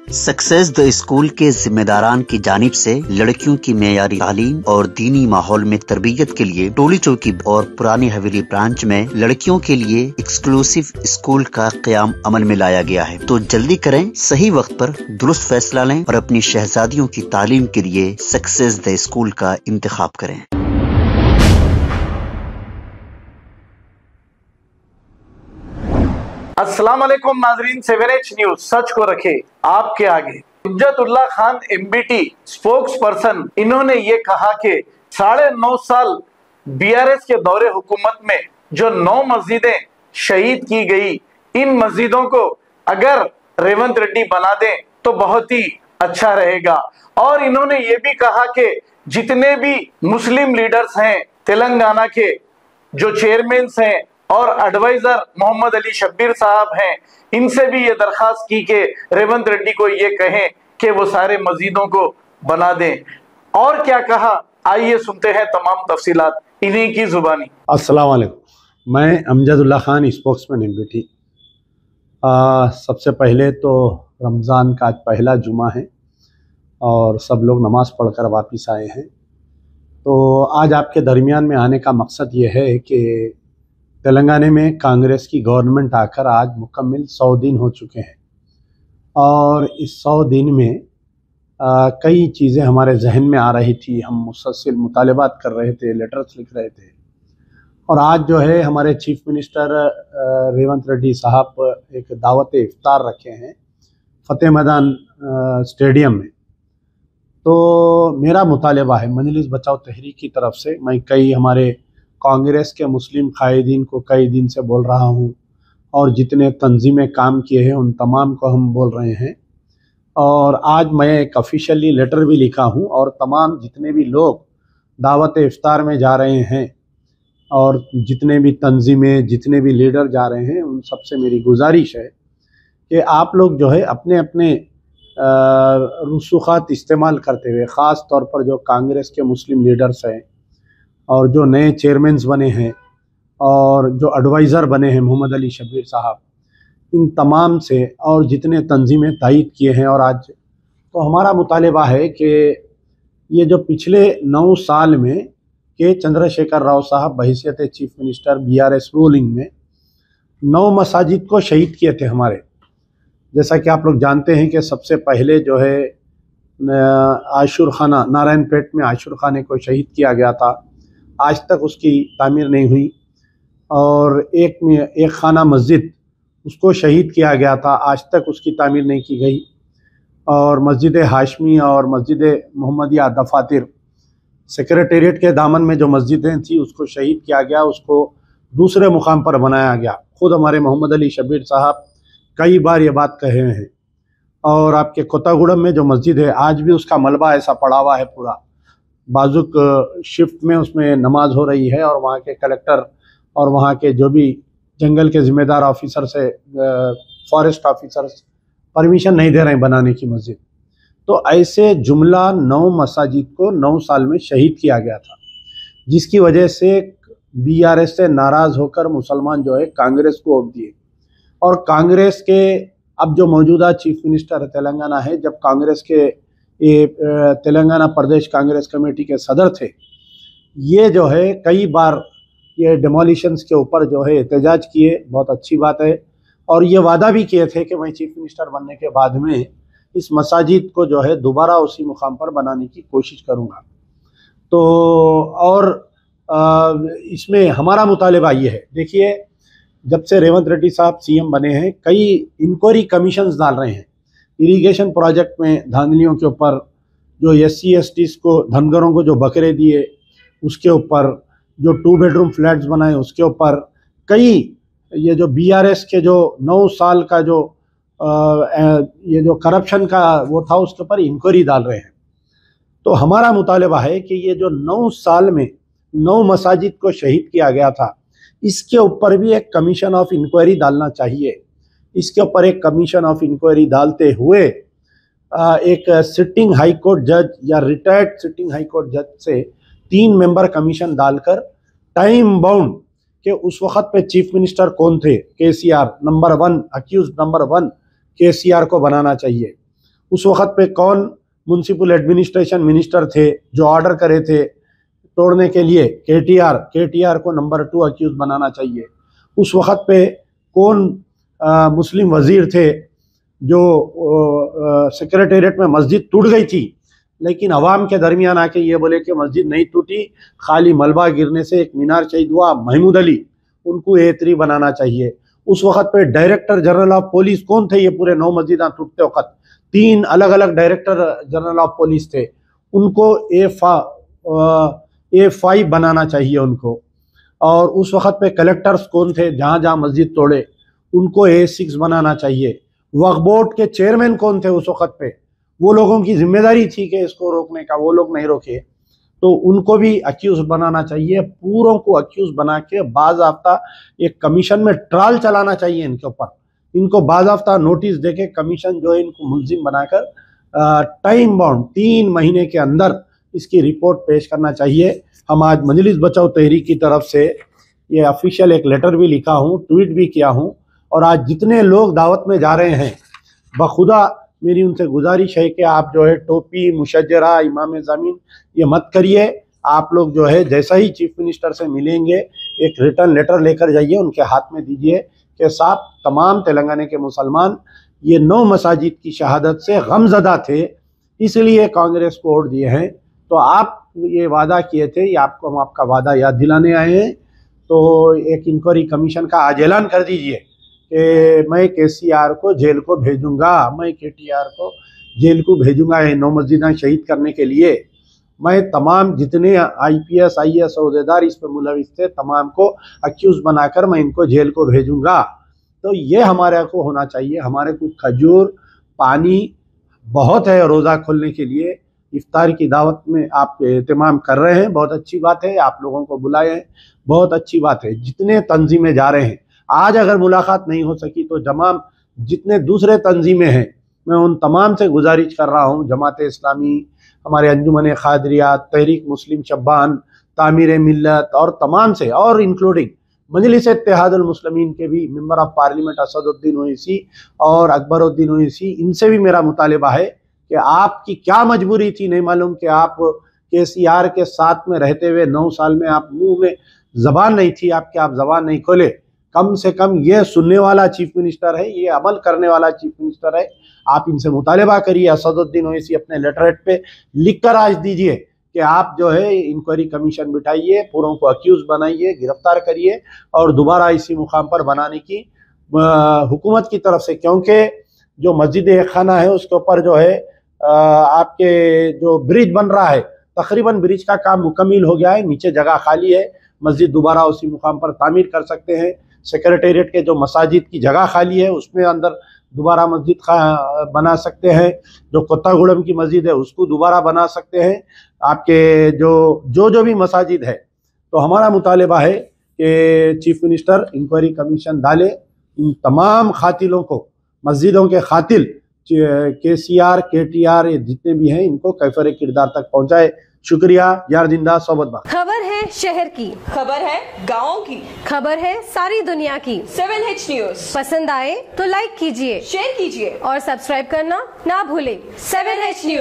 Success the school के जिम्मेदारान की जानिब से लड़कियों की मेयारी तालीम और दीनी माहौल में तरबियत के लिए टोली चौकी और पुरानी हवेली ब्रांच में लड़कियों के लिए एक्सक्लूसिव स्कूल का क़याम अमल में लाया गया है। तो जल्दी करें, सही वक्त पर दुरुस्त फैसला लें और अपनी शहजादियों की तालीम के लिए सक्सेस द स्कूल का इंतखाब करें। अस्सलाम वालेकुम नाजरीन, 7H न्यूज सच को रखे आपके आगे। Izzatullah Khan MBT spokesperson, इन्होंने ये कहा कि 9.5 साल BRS के दौरे हुकूमत में जो 9 मस्जिदें शहीद की गई, इन मस्जिदों को अगर रेवंत रेड्डी बना दें तो बहुत ही अच्छा रहेगा। और इन्होंने ये भी कहा कि जितने भी मुस्लिम लीडर्स हैं तेलंगाना के, जो चेयरमैन हैं और एडवाइजर मोहम्मद अली शब्बीर साहब हैं, इनसे भी ये दरखास्त की कि रेवंत रेड्डी को ये कहें कि वो सारे मस्जिदों को बना दें। और क्या कहा, आइए सुनते हैं तमाम तफसीलात इन्हीं की जुबानी। अस्सलाम वालेकुम, मैं अमजदुल्लाह खान स्पोक्समैन MBT। सबसे पहले तो रमज़ान का आज पहला जुमा है और सब लोग नमाज़ पढ़कर वापस आए हैं। तो आज आपके दरमियान में आने का मकसद ये है कि तेलंगाना में कांग्रेस की गवर्नमेंट आकर आज मुकम्मल 100 दिन हो चुके हैं और इस 100 दिन में कई चीज़ें हमारे जहन में आ रही थी। हम मुसलसल मुतालबात कर रहे थे, लेटर्स लिख रहे थे और आज जो है हमारे चीफ मिनिस्टर रेवंत रेड्डी साहब एक दावत इफ्तार रखे हैं फतेह मैदान स्टेडियम में। तो मेरा मुतालबा है मजलिस बचाओ तहरीक की तरफ से, मैं कई हमारे कांग्रेस के मुस्लिम कायदीन को कई दिन से बोल रहा हूं और जितने तंजीमें काम किए हैं उन तमाम को हम बोल रहे हैं। और आज मैं एक ऑफिशियली लेटर भी लिखा हूं और तमाम जितने भी लोग दावत इफ्तार में जा रहे हैं और जितने भी तंजीमें, जितने भी लीडर जा रहे हैं, उन सबसे मेरी गुजारिश है कि आप लोग जो है अपने अपने रसूखात इस्तेमाल करते हुए, ख़ास तौर पर जो कांग्रेस के मुस्लिम लीडर्स हैं और जो नए चेयरमैन्स बने हैं और जो एडवाइज़र बने हैं मोहम्मद अली शब्बीर साहब, इन तमाम से और जितने तंजीमें तायद किए हैं। और आज तो हमारा मुतालबा है कि ये जो पिछले 9 साल में के चंद्रशेखर राव साहब बहैसियत चीफ मिनिस्टर BRS रूलिंग में 9 मसाजिद को शहीद किए थे हमारे। जैसा कि आप लोग जानते हैं कि सबसे पहले जो है आशुर खाना, नारायणपेट में आशुर खाने को शहीद किया गया था, आज तक उसकी तामीर नहीं हुई। और एक खाना मस्जिद उसको शहीद किया गया था, आज तक उसकी तामीर नहीं की गई। और मस्जिद हाशमी और मस्जिद मोहम्मदिया दफातर, सेक्रेटेरिएट के दामन में जो मस्जिदें थी उसको शहीद किया गया, उसको दूसरे मुकाम पर बनाया गया। खुद हमारे मोहम्मद अली शब्बीर साहब कई बार ये बात कहे हैं। और आपके कोतागुड़म में जो मस्जिद है, आज भी उसका मलबा ऐसा पड़ा हुआ है, पूरा बाजुक शिफ्ट में उसमें नमाज हो रही है और वहाँ के कलेक्टर और वहाँ के जो भी जंगल के ज़िम्मेदार ऑफिसर से फॉरेस्ट ऑफिसर्स परमिशन नहीं दे रहे हैं बनाने की मस्जिद। तो ऐसे जुमला 9 मसाजिद को 9 साल में शहीद किया गया था, जिसकी वजह से BRS से नाराज़ होकर मुसलमान जो है कांग्रेस को वोट दिए। और कांग्रेस के अब जो मौजूदा चीफ मिनिस्टर तेलंगाना है, जब कांग्रेस के ये तेलंगाना प्रदेश कांग्रेस कमेटी के सदर थे, ये जो है कई बार ये डिमोलिशंस के ऊपर जो है एहतजाज किए, बहुत अच्छी बात है। और ये वादा भी किए थे कि मैं चीफ मिनिस्टर बनने के बाद में इस मसाजिद को जो है दोबारा उसी मुकाम पर बनाने की कोशिश करूँगा। तो और इसमें हमारा मुतालबा ये है, देखिए जब से रेवंत रेड्डी साहब CM बने हैं, कई इंक्वायरी कमीशंस डाल रहे हैं इरिगेशन प्रोजेक्ट में धांधलियों के ऊपर, जो SC STs को, धनगरों को जो बकरे दिए उसके ऊपर, जो 2 बेडरूम फ्लैट्स बनाए उसके ऊपर, कई ये जो BRS के जो 9 साल का जो ये जो करप्शन का वो था उसके ऊपर इंक्वायरी डाल रहे हैं। तो हमारा मुतालबा है कि ये जो 9 साल में 9 मसाजिद को शहीद किया गया था, इसके ऊपर भी एक कमीशन ऑफ इंक्वायरी डालना चाहिए। इसके ऊपर एक कमीशन ऑफ इंक्वायरी डालते हुए एक सिटिंग हाई कोर्ट जज या रिटायर्ड सिटिंग हाई कोर्ट जज से 3 मेंबर कमीशन डालकर टाइम बाउंड कि उस वक्त पे चीफ मिनिस्टर कौन थे, KCR number 1, accused number 1 KCR को बनाना चाहिए। उस वक़्त पे कौन म्युनिसिपल एडमिनिस्ट्रेशन मिनिस्टर थे जो ऑर्डर करे थे तोड़ने के लिए? केटीआर को नंबर 2 अक्यूज बनाना चाहिए। उस वक़्त पे कौन मुस्लिम वज़ीर थे जो सेक्रेटेरिएट में मस्जिद टूट गई थी लेकिन अवाम के दरमियान आके ये बोले कि मस्जिद नहीं टूटी, खाली मलबा गिरने से एक मीनार शहीद हुआ, महमूद अली, उनको A3 बनाना चाहिए। उस वक़्त पे डायरेक्टर जनरल ऑफ पुलिस कौन थे? ये पूरे 9 मस्जिदां टूटते वक़्त 3 अलग अलग डायरेक्टर जनरल ऑफ पुलिस थे, उनको A5 बनाना चाहिए उनको। और उस वक़्त पे कलेक्टर्स कौन थे जहाँ जहाँ मस्जिद तोड़े उनको A6 बनाना चाहिए। वक्फ बोर्ड के चेयरमैन कौन थे उस वक़्त पे? वो लोगों की जिम्मेदारी थी कि इसको रोकने का, वो लोग नहीं रोके, तो उनको भी अक्यूज बनाना चाहिए। पूरों को अक्यूज बना के बाज़ाब्ता एक कमीशन में ट्रायल चलाना चाहिए इनके ऊपर। इनको बाज़ाब्ता नोटिस देके कमीशन जो है इनको मुलजिम बनाकर टाइम बाउंड 3 महीने के अंदर इसकी रिपोर्ट पेश करना चाहिए। हम आज मजलिस बचाओ तहरीक की तरफ से ये ऑफिशियल एक लेटर भी लिखा हूँ, ट्वीट भी किया हूँ, और आज जितने लोग दावत में जा रहे हैं बखुदा मेरी उनसे गुजारिश है कि आप जो है टोपी, मुशज्जरा, इमाम ज़मीन ये मत करिए। आप लोग जो है जैसा ही चीफ मिनिस्टर से मिलेंगे एक रिटर्न लेटर लेकर जाइए, उनके हाथ में दीजिए कि साहब तमाम तेलंगाना के मुसलमान ये 9 मसाजिद की शहादत से गमज़दा थे, इसलिए कांग्रेस को वोट दिए हैं। तो आप ये वादा किए थे, ये आपको हम आपका वादा याद दिलाने आए हैं। तो एक इंक्वायरी कमीशन का आज ऐलान कर दीजिए कि मैं KCR को जेल को भेजूंगा, मैं KTR को जेल को भेजूंगा ये 9 मस्जिदें शहीद करने के लिए। मैं तमाम जितने IPS IAS अहदेदार इस पर मुलविस थे तमाम को अक्यूज बनाकर मैं इनको जेल को भेजूंगा। तो ये हमारे को होना चाहिए। हमारे को खजूर, पानी बहुत है रोज़ा खोलने के लिए। इफ्तार की दावत में आप एहतमाम कर रहे हैं, बहुत अच्छी बात है। आप लोगों को बुलाए हैं, बहुत अच्छी बात है। जितने तंजीमें जा रहे हैं, आज अगर मुलाकात नहीं हो सकी तो तमाम जितने दूसरे तंजीमें हैं मैं उन तमाम से गुजारिश कर रहा हूँ, जमात इस्लामी, हमारे अंजुमन खादरिया, तहरीक मुस्लिम शब्बान, तामीर मिल्लत और तमाम से, और इंक्लूडिंग मजलिस इत्तेहादुल मुस्लिमीन के भी member of parliament Asaduddin Owaisi और अकबरुद्दीन ओवैसी, इनसे भी मेरा मुतालिबा है कि आपकी क्या मजबूरी थी नहीं मालूम कि आप KCR के साथ में रहते हुए 9 साल में आप मुंह में ज़बान नहीं थी आपके, आप ज़बान नहीं खोले। कम से कम ये सुनने वाला चीफ मिनिस्टर है, ये अमल करने वाला चीफ मिनिस्टर है। आप इनसे मुतालिबा करिए, असदुद्दीन ओवैसी अपने लेटरेट पे लिख कर आज दीजिए कि आप जो है इंक्वायरी कमीशन बिठाइए, पूरों को अक्यूज बनाइए, गिरफ्तार करिए और दोबारा इसी मुकाम पर बनाने की हुकूमत की तरफ से, क्योंकि जो मस्जिद खाना है उसके ऊपर जो है आपके जो ब्रिज बन रहा है, तकरीबन ब्रिज का काम मुकम्मिल हो गया है, नीचे जगह खाली है, मस्जिद दोबारा उसी मुकाम पर तामीर कर सकते हैं। सेक्रेटेरिएट के जो मसाजिद की जगह खाली है उसमें अंदर दोबारा मस्जिद बना सकते हैं। जो कोत्तागुड़म की मस्जिद है उसको दोबारा बना सकते हैं। आपके जो भी मसाजिद है, तो हमारा मुतालिबा है कि चीफ मिनिस्टर इंक्वायरी कमीशन डाले, इन तमाम खातिलों को, मस्जिदों के खातिल KCR KTR ये जितने भी हैं इनको कैफर किरदार तक पहुंचाए। शुक्रिया। यार जिंदा सोबत बा। खबर है शहर की, खबर है गाँव की, खबर है सारी दुनिया की। 7H न्यूज पसंद आए तो लाइक कीजिए, शेयर कीजिए और सब्सक्राइब करना ना भूलें। 7H news.